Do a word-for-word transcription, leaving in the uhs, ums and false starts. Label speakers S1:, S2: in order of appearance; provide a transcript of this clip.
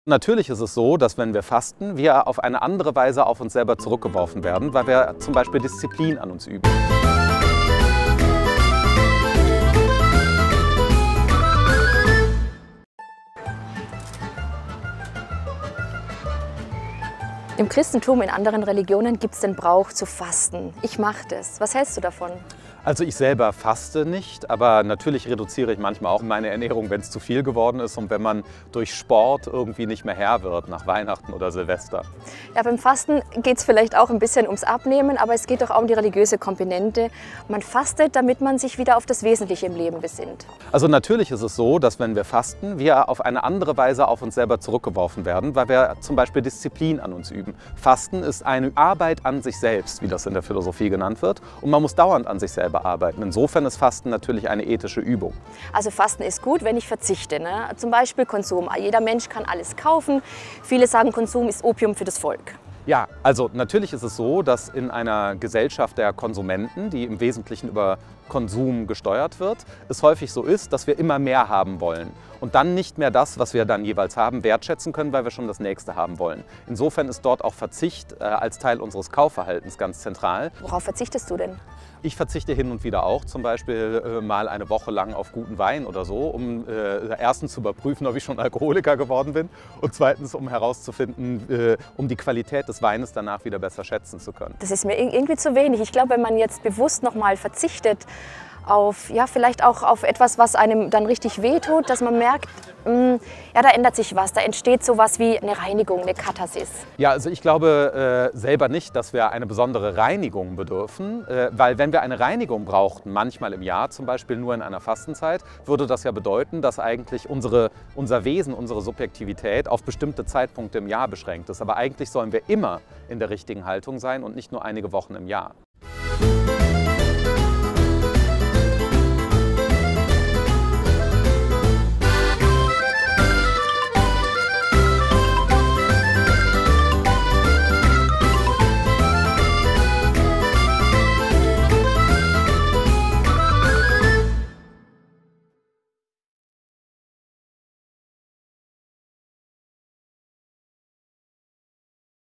S1: Natürlich ist es so, dass wenn wir fasten, wir auf eine andere Weise auf uns selber zurückgeworfen werden, weil wir zum Beispiel Disziplin an uns üben.
S2: Im Christentum, in anderen Religionen gibt es den Brauch zu fasten. Ich mache das. Was hältst du davon?
S1: Also ich selber faste nicht, aber natürlich reduziere ich manchmal auch meine Ernährung, wenn es zu viel geworden ist und wenn man durch Sport irgendwie nicht mehr Herr wird nach Weihnachten oder Silvester.
S2: Ja, beim Fasten geht es vielleicht auch ein bisschen ums Abnehmen, aber es geht doch auch um die religiöse Komponente. Man fastet, damit man sich wieder auf das Wesentliche im Leben besinnt.
S1: Also natürlich ist es so, dass wenn wir fasten, wir auf eine andere Weise auf uns selber zurückgeworfen werden, weil wir zum Beispiel Disziplin an uns üben. Fasten ist eine Arbeit an sich selbst, wie das in der Philosophie genannt wird, und man muss dauernd an sich selber arbeiten. Insofern ist Fasten natürlich eine ethische Übung.
S2: Also Fasten ist gut, wenn ich verzichte, ne? Zum Beispiel Konsum. Jeder Mensch kann alles kaufen. Viele sagen, Konsum ist Opium für das Volk.
S1: Ja, also natürlich ist es so, dass in einer Gesellschaft der Konsumenten, die im Wesentlichen über Konsum gesteuert wird, es häufig so ist, dass wir immer mehr haben wollen und dann nicht mehr das, was wir dann jeweils haben, wertschätzen können, weil wir schon das Nächste haben wollen. Insofern ist dort auch Verzicht äh, als Teil unseres Kaufverhaltens ganz zentral.
S2: Worauf verzichtest du denn?
S1: Ich verzichte hin und wieder auch, zum Beispiel äh, mal eine Woche lang auf guten Wein oder so, um äh, erstens zu überprüfen, ob ich schon Alkoholiker geworden bin und zweitens, um herauszufinden, äh, um die Qualität des Weines danach wieder besser schätzen zu können.
S2: Das ist mir irgendwie zu wenig. Ich glaube, wenn man jetzt bewusst noch mal verzichtet auf, ja, vielleicht auch auf etwas, was einem dann richtig wehtut, dass man merkt, mh, ja, da ändert sich was, da entsteht sowas wie eine Reinigung, eine Katharsis.
S1: Ja, also ich glaube äh, selber nicht, dass wir eine besondere Reinigung bedürfen, äh, weil wenn wir eine Reinigung brauchten, manchmal im Jahr, zum Beispiel nur in einer Fastenzeit, würde das ja bedeuten, dass eigentlich unsere, unser Wesen, unsere Subjektivität auf bestimmte Zeitpunkte im Jahr beschränkt ist. Aber eigentlich sollen wir immer in der richtigen Haltung sein und nicht nur einige Wochen im Jahr.